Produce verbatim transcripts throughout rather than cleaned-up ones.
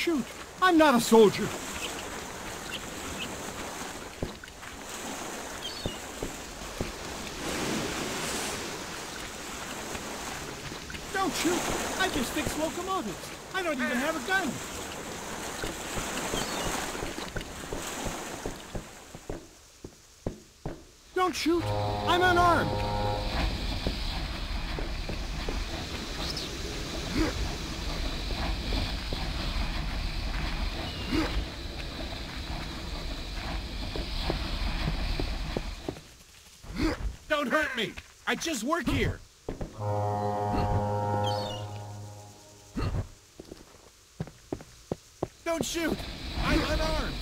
shoot! I'm not a soldier! Don't shoot! I just fix locomotives! I don't even have a gun! Don't shoot! I'm unarmed! Don't hurt me! I just work here! Don't shoot! I'm unarmed!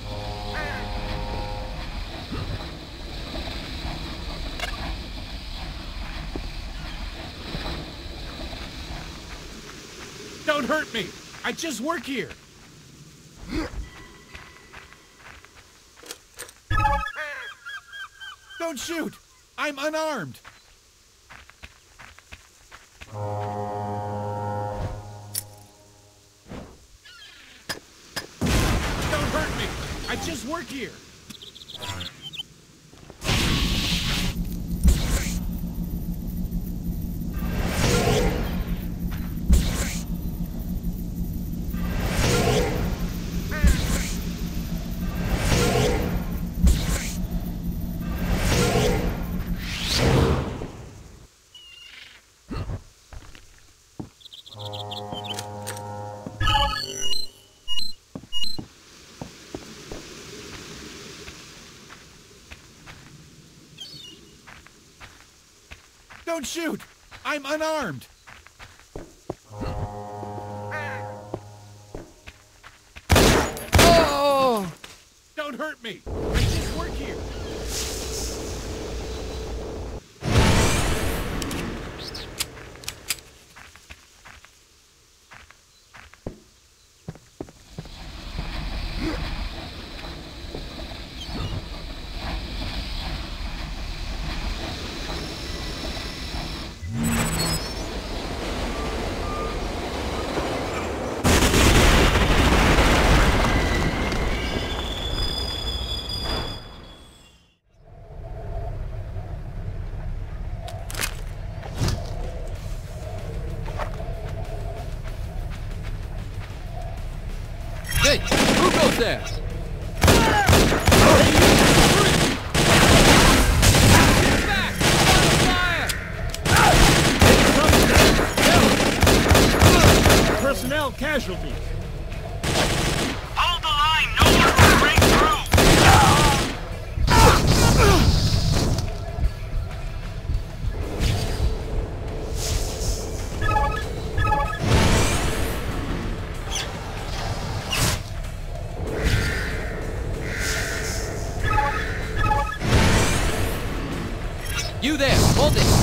Don't hurt me! I just work here! Don't shoot! I'm unarmed! Don't hurt me! I just work here! Don't shoot! I'm unarmed! Oh! Don't hurt me! I just work here! Hey, who goes there? Personnel casualties. Hold the line! No one will break through! You there, hold it!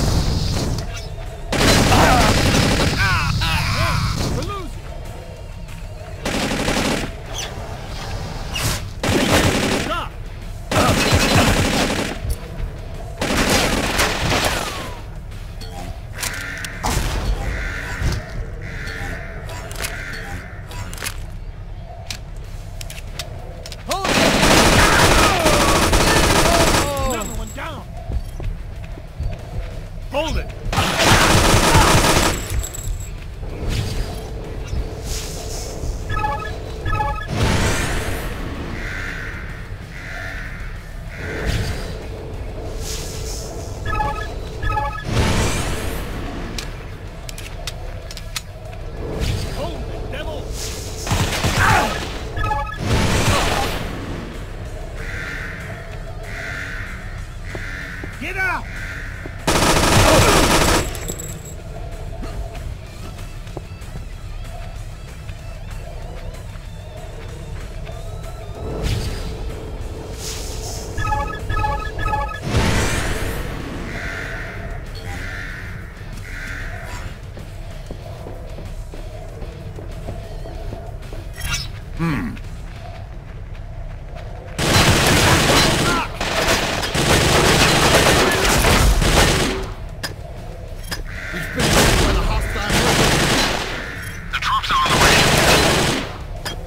We're losing. Stop. Hold it! Another one down. Hold it. Hold it, devil. Get out. Hmm. The troops are on the way.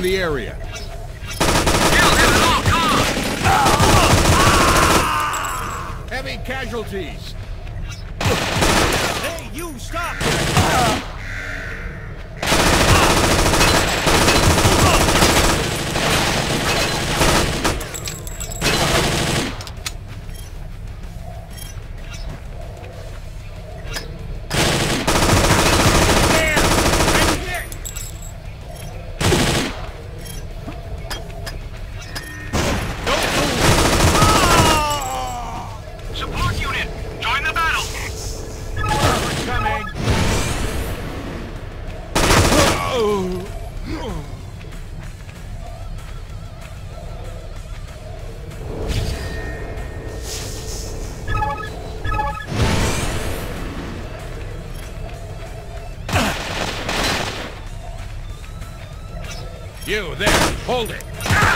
the area. Kill him at all costs! Heavy casualties. Hey, you, stop! Support unit, join the battle! Coming. You there, hold it.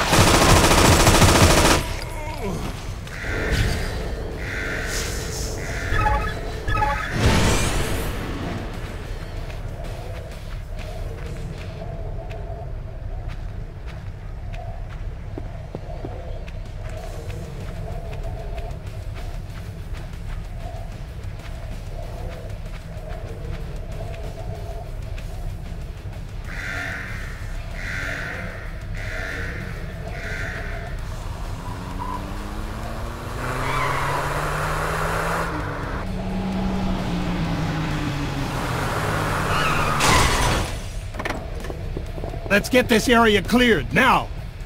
Let's get this area cleared, now!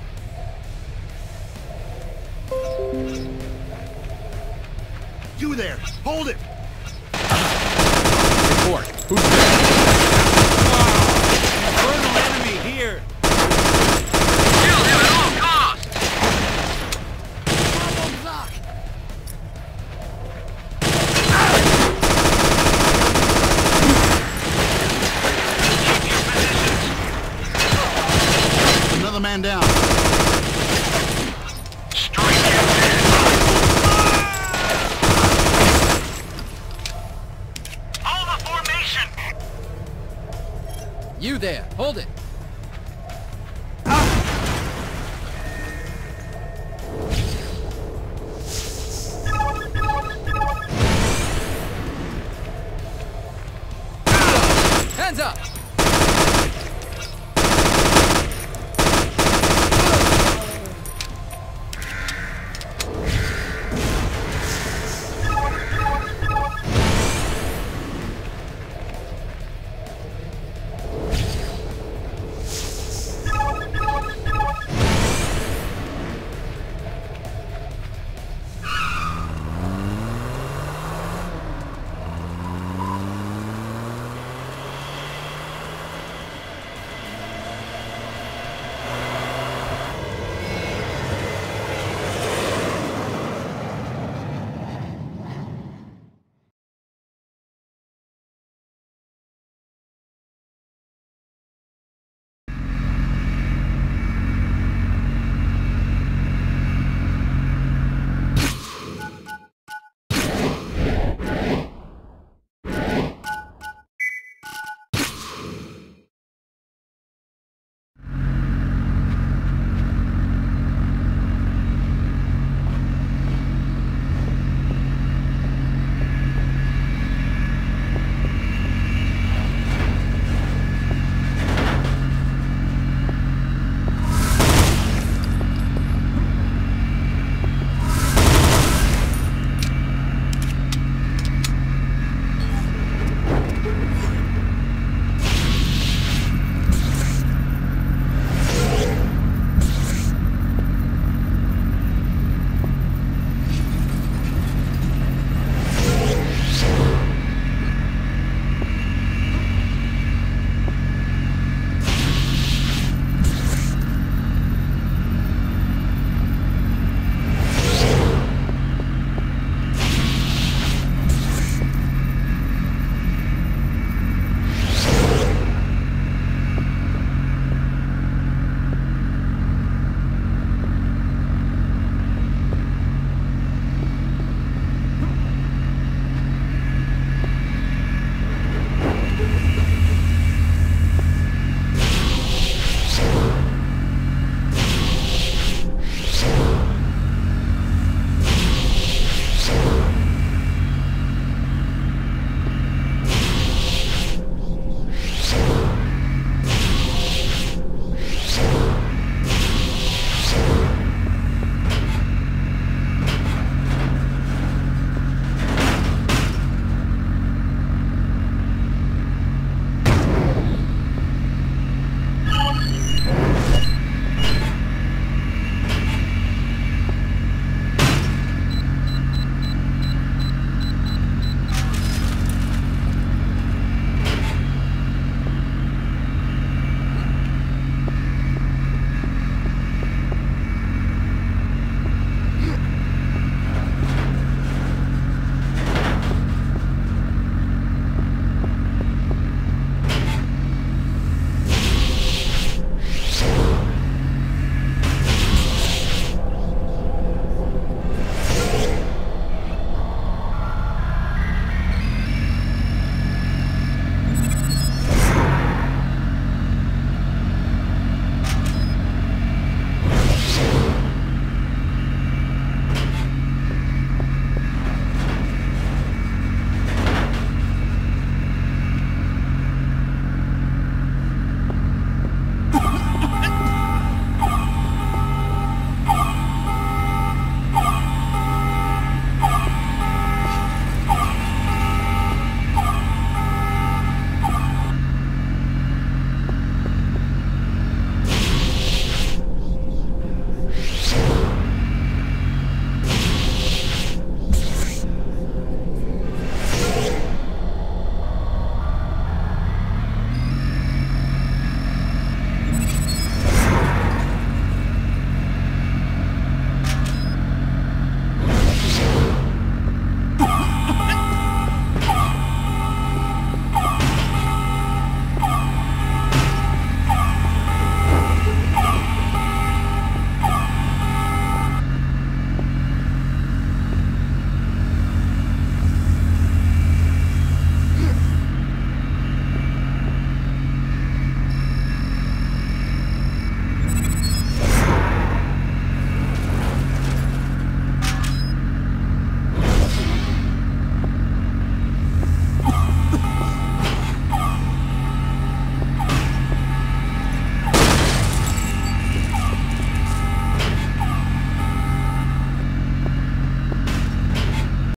You there! Hold it! Report. Who's there? Infernal enemy here! Kill him at all costs! Keep your positions! Another man down. Strike him dead! Hold the formation! You there. Hold it.